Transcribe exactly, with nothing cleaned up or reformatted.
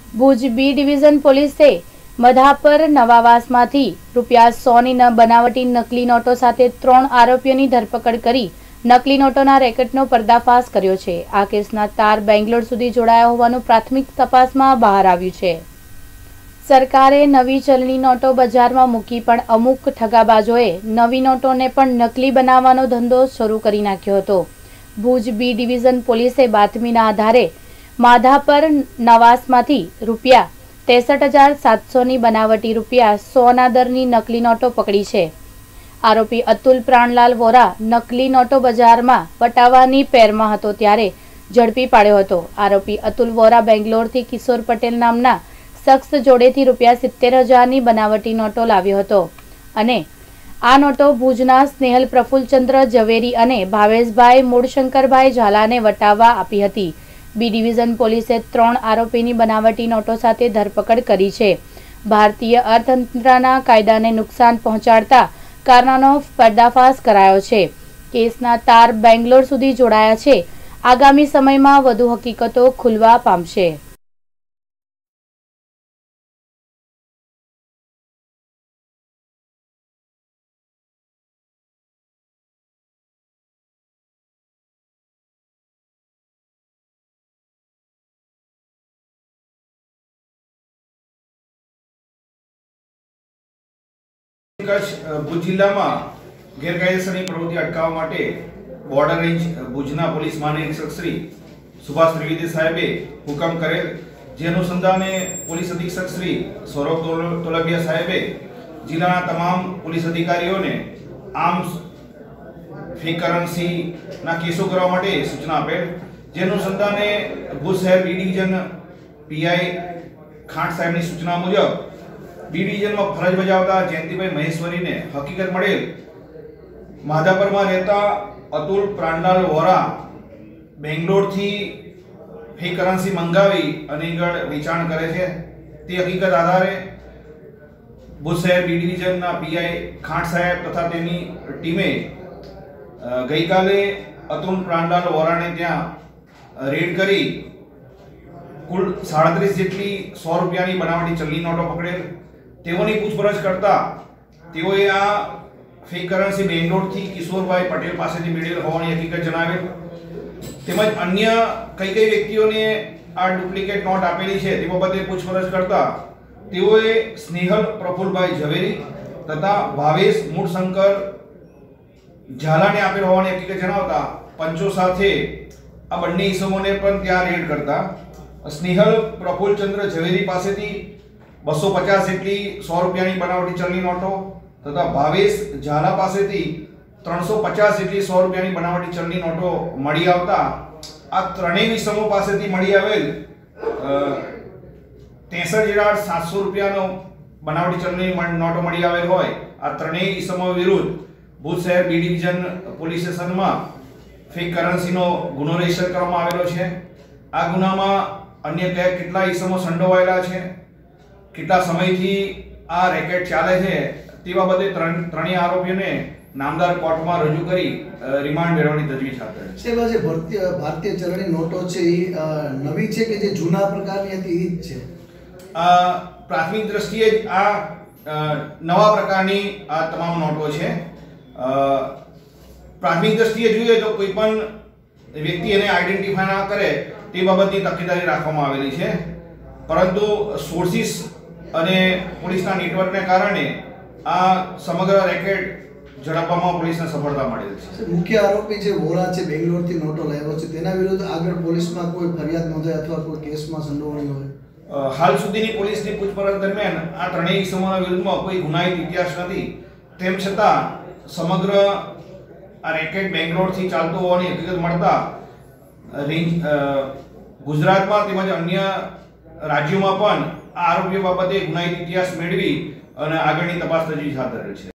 Bhuj B division પોલીસે મધાપર નવાવાસમાંથી રૂપિયા સોની બનાવટી નકલી નોટો સાથે ત્રણ આરોપીઓની ધરપકડ કરી નકલી નોટોના રેકેટનો પર્દાફાશ કર્યો છે। આ કેસના તાર બેંગ્લોર સુધી જોડાયા હોવાનું પ્રાથમિક તપાસમાં બહાર આવ્યું છે। સરકારે નવી ચલણી નોટો બજારમાં મૂકી પણ અમુક ઠગાબાજોએ નવી નોટોને પણ નકલી બનાવવાનો ધંધો શરૂ કરી નાખ્યો હતો। ભુજ બી ડિવિઝન પોલીસે બાતમીના આધારે માધાપર નવાસમાંથી રૂપિયા ત્રેસઠ હજાર સાતસોની બનાવટી રૂપિયા સોના દરની નકલી નોટો પકડી છે। આરોપી અતુલ પ્રાણલાલ વોરા નકલી નોટો બજારમાં વટાવવાની પેરમાં હતો ત્યારે ઝડપી પાડ્યો હતો। આરોપી અતુલ વોરા બેંગ્લોરથી કિશોર પટેલ નામના શખ્સ જોડેથી રૂપિયા સિત્તેર હજારની બનાવટી નોટો લાવ્યો હતો અને આ નોટો ભુજના સ્નેહલ પ્રફુલ્લચંદ્ર ઝવેરી અને ભાવેશભાઈ મૂળશંકરભાઈ ઝાલાને વટાવવા આપી હતી। બી ડિવિઝન પોલીસે ત્રણ આરોપીની બનાવટી નોટો સાથે ધરપકડ કરી છે। ભારતીય અર્થતંત્રના કાયદાને નુકસાન પહોંચાડતા કારનાનો પર્દાફાશ કરાયો છે। કેસના તાર બેંગ્લોર સુધી જોડાયા છે। આગામી સમયમાં વધુ હકીકતો ખુલવા પામશે। ભુજ જિલ્લામાં ગેરકાયદેસરની પ્રવૃત્તિ અટકાવવા માટે બોર્ડર રેન્જ ભુજના પોલીસ મહાનિરીક્ષક શ્રી સુભાષ ત્રિવેદી સાહેબે હુકમ કરેલ, જે અનુસંધાને પોલીસ અધિક્ષક શ્રી સૌરભ તોલંબિયા સાહેબે જિલ્લાના તમામ પોલીસ અધિકારીઓને આર્મ્સ ફેક કરન્સીના કેસો કરવા માટે સૂચના આપેલ, જે અનુસંધાને ભુજ શહેર બી ડિવિઝન પીઆઈ ખાંટ સાહેબની સૂચના મુજબ બી ડિવિઝનમાં ફરજ બજાવતા જયંતિભાઈ મહેશ્વરીને હકીકત મળેલ માધાપરમાં રહેતા અતુલ પ્રાણલાલ વોરા બેંગ્લોરથી ફેક કરન્સી મંગાવી અને આગળ વેચાણ કરે છે, તે હકીકત આધારે ભુજ શહેર બી ડિવિઝનના પીઆઈ ખાંટ સાહેબ તથા તેની ટીમે ગઈકાલે અતુલ પ્રાણલાલ વોરાને ત્યાં રેડ કરી કુલ સાડત્રીસ જેટલી સો રૂપિયાની બનાવટી ચલણી નોટો પકડેલ। તેઓની પૂછપરછ કરતા તેઓએ આ ફેક કરન્સી બેંગ્લોરથી કિશોરભાઈ પટેલ પાસેથી મેળવેલ હોવાની હકીકત જણાવેલ, તેમજ અન્ય કઈ કઈ વ્યક્તિઓને આ ડુપ્લિકેટ નોટ આપેલી છે તે બાબતે પૂછપરછ કરતા તેઓએ સ્નેહલ પ્રફુલ્લભાઈ ઝવેરી તથા ભાવેશ મૂળશંકર ઝાલાને આપેલ હોવાની હકીકત જણાવતા પંચો સાથે આ બંને ઈસમોને પણ ત્યાં રેડ કરતા સ્નેહલ પ્રફુલ્લચંદ્ર ઝવેરી પાસેથી બસો પચાસ જેટલી સો રૂપિયાની બનાવટી ચલણી નોટો તથા ભાવેશ ઝાલા પાસેથી ત્રણસો પચાસ જેટલી સો રૂપિયાની બનાવટી ચલણી નોટો મળી આવતા આ ત્રણેય ઈસમો પાસેથી મળી આવેલ ત્રેસઠ હજાર સાતસો રૂપિયાનો બનાવટી ચલણી નોટો મળી આવેલ હોય આ ત્રણેય ઈસમો વિરુદ્ધ ભુજ શહેર બી ડિવિઝન પોલીસ સ્ટેશનમાં ફેક કરન્સીનો ગુનો રજીસ્ટર કરવામાં આવેલો છે। આ ગુનામાં અન્ય કયા કેટલા ઈસમો સંડોવાયેલા છે, કેટલા સમયથી આ રેકેટ ચાલે છે તે બાબતે ત્રણેય આરોપીઓને નામદાર કોર્ટમાં રજૂ કરી રિમાન્ડ મેળવવાની તજવીજ હાથ ધરી છે। જે ભારતીય ભારતીય ચલણી નોટો છે એ નવી છે કે જે જૂના પ્રકારની હતી એ જ છે? પ્રાથમિક દ્રષ્ટિએ જ આ નવા પ્રકારની આ તમામ નોટો છે। પ્રાથમિક દ્રષ્ટિએ જોઈએ તો કોઈ પણ વ્યક્તિ એને આઈડેન્ટિફાય ના કરે તે બાબતની તકેદારી રાખવામાં આવેલી છે, પરંતુ સોર્સિસ અને પોલીસના નેટવર્કને કારણે આ સમગ્ર રેકેટ ઝડપવામાં પોલીસને સફળતા મળેલ છે। મુખ્ય આરોપી જે વોરા છે બેંગ્લોરથી નોટો લાવ્યો છે તેના વિરુદ્ધ આગળ પોલીસમાં કોઈ ફરિયાદ નોંધાય અથવા કોઈ કેસમાં સંડોવણી હોય? હાલ સુધીની પોલીસની પૂછપરછ દરમિયાન આ ત્રણેય ઈસમોના વિરુદ્ધમાં કોઈ ગુનાહિત ઇતિહાસ નથી, તેમ છતાં સમગ્ર આ રેકેટ બેંગ્લોરથી ચાલતો હોવાની હકીકત મળતા રેન્જ ગુજરાતમાં તેમજ અન્ય રાજ્યોમાં પણ આ આરોપીઓ બાબતે ગુનાહિત ઇતિહાસ મેળવી અને આગળની તપાસ તજવીજ હાથ ધરેલ છે।